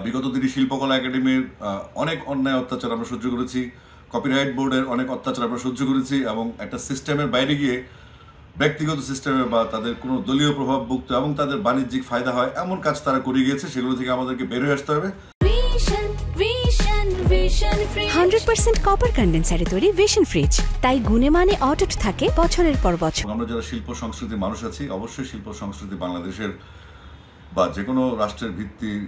বিগত দিনে শিল্পকলা একাডেমির অনেক অন্যায় অত্যাচার আমরা সহ্য করেছি, কপিরাইট বোর্ডের অনেক অত্যাচার আমরা সহ্য করেছি এবং একটা সিস্টেমের বাইরে গিয়ে ব্যক্তিগত সিস্টেমে বা তাদের কোনো দলীয় প্রভাবমুক্ত এবং তাদের বাণিজ্যিক ফায়দা হয় এমন কাজ তারা করে গিয়েছে, সেগুলো থেকে আমাদেরকে বের হয়ে আসতে হবে। 100% কপার কন্ডেন্সারে তৈরি ভিশন ফ্রিজ, তাই গুণে মানে অটুট থাকে বছরের পর বছর। আমরা যারা শিল্প সংস্কৃতির মানুষ আছি, অবশ্যই শিল্প সংস্কৃতি বাংলাদেশের বা যে কোনো রাষ্ট্রের ভিত্তির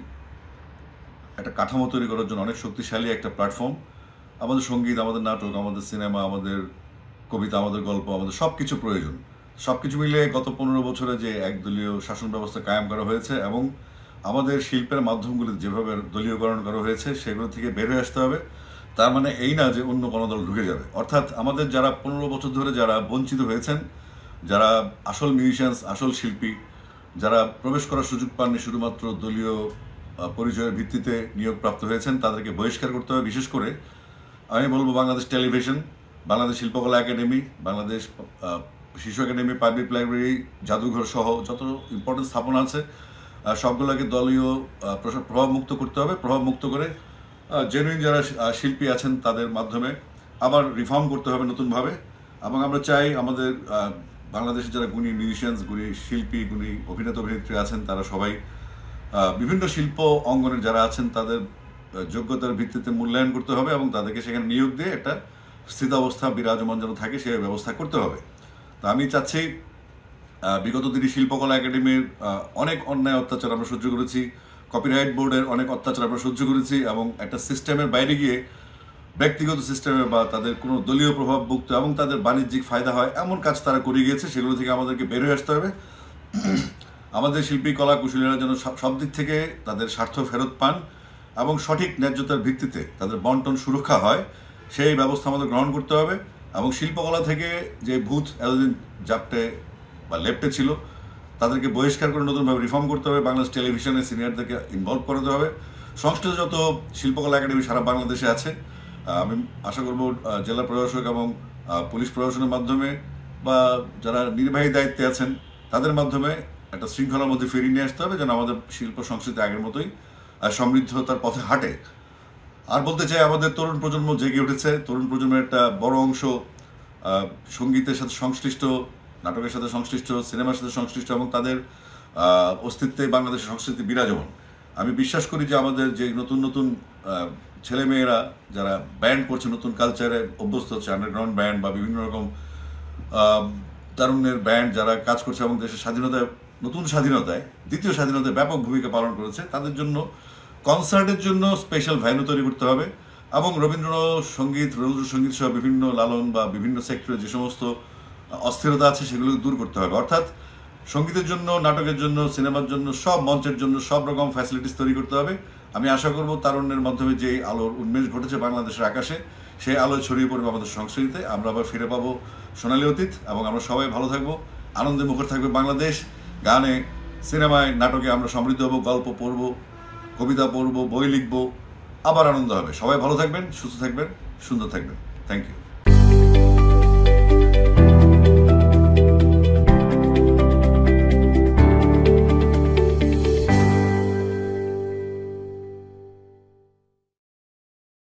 একটা কাঠামো তৈরি করার জন্য অনেক শক্তিশালী একটা প্ল্যাটফর্ম। আমাদের সঙ্গীত, আমাদের নাটক, আমাদের সিনেমা, আমাদের কবিতা, আমাদের গল্প, আমাদের সব কিছু প্রয়োজন। সব কিছু মিলে গত 15 বছরে যে একদলীয় শাসন ব্যবস্থা কায়েম করা হয়েছে এবং আমাদের শিল্পের মাধ্যমগুলি যেভাবে দলীয়করণ করা হয়েছে সেগুলো থেকে বের হয়ে আসতে হবে। তার মানে এই না যে অন্য কোনো দল ঢুকে যাবে। অর্থাৎ আমাদের যারা 15 বছর ধরে যারা বঞ্চিত হয়েছেন, যারা আসল মিউজিশিয়ানস, আসল শিল্পী, যারা প্রবেশ করার সুযোগ পাননি, শুধুমাত্র দলীয় পরিচয়ের ভিত্তিতে নিয়োগপ্রাপ্ত হয়েছেন, তাদেরকে বহিষ্কার করতে হবে। বিশেষ করে আমি বলবো বাংলাদেশ টেলিভিশন, বাংলাদেশ শিল্পকলা একাডেমি, বাংলাদেশ শিশু একাডেমি, পাবলিক লাইব্রেরি, জাদুঘর সহ যত ইম্পর্টেন্ট স্থাপনা আছে সবগুলোকে দলীয় প্রভাবমুক্ত করতে হবে। প্রভাবমুক্ত করে জেনুইন যারা শিল্পী আছেন তাদের মাধ্যমে আবার রিফর্ম করতে হবে নতুনভাবে। এবং আমরা চাই আমাদের বাংলাদেশের যারা গুণী মিউজিশিয়ানস, গুণী শিল্পী, গুণী অভিনেতা অভিনেত্রী আছেন, তারা সবাই বিভিন্ন শিল্প অঙ্গনের যারা আছেন তাদের যোগ্যতার ভিত্তিতে মূল্যায়ন করতে হবে এবং তাদেরকে সেখানে নিয়োগ দিয়ে একটা স্থিতাবস্থা বিরাজমান যেন থাকে সে ব্যবস্থা করতে হবে। তো আমি চাচ্ছি, বিগত দিনে শিল্পকলা একাডেমির অনেক অন্যায় অত্যাচার আমরা সহ্য করেছি, কপিরাইট বোর্ডের অনেক অত্যাচার আমরা সহ্য করেছি এবং একটা সিস্টেমের বাইরে গিয়ে ব্যক্তিগত সিস্টেমে বা তাদের কোনো দলীয় প্রভাবমুক্ত এবং তাদের বাণিজ্যিক ফায়দা হয় এমন কাজ তারা করে গিয়েছে, সেগুলো থেকে আমাদেরকে বের হয়ে আসতে হবে। আমাদের শিল্পী কলা কুশলীরা যেন সব দিক থেকে তাদের স্বার্থ ফেরত পান এবং সঠিক ন্যায্যতার ভিত্তিতে তাদের বন্টন সুরক্ষা হয়, সেই ব্যবস্থা আমাদের গ্রহণ করতে হবে। এবং শিল্পকলা থেকে যে ভূত এতদিন জাপটে বা লেপটে ছিল তাদেরকে বহিষ্কার করে নতুনভাবে রিফর্ম করতে হবে। বাংলাদেশ টেলিভিশনের সিনিয়রদেরকে ইনভলভ করাতে হবে। সংশ্লিষ্ট যত শিল্পকলা একাডেমি সারা বাংলাদেশে আছে, আমি আশা করব জেলা প্রশাসক এবং পুলিশ প্রশাসনের মাধ্যমে বা যারা নির্বাহী দায়িত্বে আছেন তাদের মাধ্যমে একটা শৃঙ্খলার মধ্যে ফিরিয়ে নিয়ে আসতে হবে, যেন আমাদের শিল্প সংস্কৃতি আগের মতোই সমৃদ্ধতার পথে হাঁটে। আর বলতে চাই, আমাদের তরুণ প্রজন্ম জেগে উঠেছে। তরুণ প্রজন্মের একটা বড় অংশ সঙ্গীতের সাথে সংশ্লিষ্ট, নাটকের সাথে সংশ্লিষ্ট, সিনেমার সাথে সংশ্লিষ্ট এবং তাদের অস্তিত্বে বাংলাদেশের সংস্কৃতি বিরাজমান। আমি বিশ্বাস করি যে আমাদের যে নতুন নতুন ছেলেমেয়েরা যারা ব্যান্ড করছে, নতুন কালচারে অভ্যস্ত হচ্ছে, আন্ডারগ্রাউন্ড ব্যান্ড বা বিভিন্ন রকম তারুণ্যের ব্যান্ড যারা কাজ করছে এবং দেশের স্বাধীনতায়, নতুন স্বাধীনতায়, দ্বিতীয় স্বাধীনতায় ব্যাপক ভূমিকা পালন করেছে, তাদের জন্য কনসার্টের জন্য স্পেশাল ভ্যানু তৈরি করতে হবে এবং রবীন্দ্রসঙ্গীত সহ বিভিন্ন লালন বা বিভিন্ন সেক্টরে যে সমস্ত অস্থিরতা আছে সেগুলো দূর করতে হবে। অর্থাৎ সঙ্গীতের জন্য, নাটকের জন্য, সিনেমার জন্য, সব মঞ্চের জন্য সব রকম ফ্যাসিলিটিস তৈরি করতে হবে। আমি আশা করব তারুণ্যের মাধ্যমে যে আলোর উন্মেষ ঘটেছে বাংলাদেশের আকাশে, সেই আলো ছড়িয়ে পড়বে আমাদের সংস্কৃতিতে। আমরা আবার ফিরে পাবো সোনালী অতীত এবং আমরা সবাই ভালো থাকবো, আনন্দে মুখর থাকবে বাংলাদেশ। গানে, সিনেমায়, নাটকে আমরা সমৃদ্ধ হব, গল্প পড়ব, কবিতা পড়ব, বই লিখব, আবার আনন্দ হবে। সবাই ভালো থাকবেন, সুস্থ থাকবেন, সুন্দর থাকবেন। Thank you.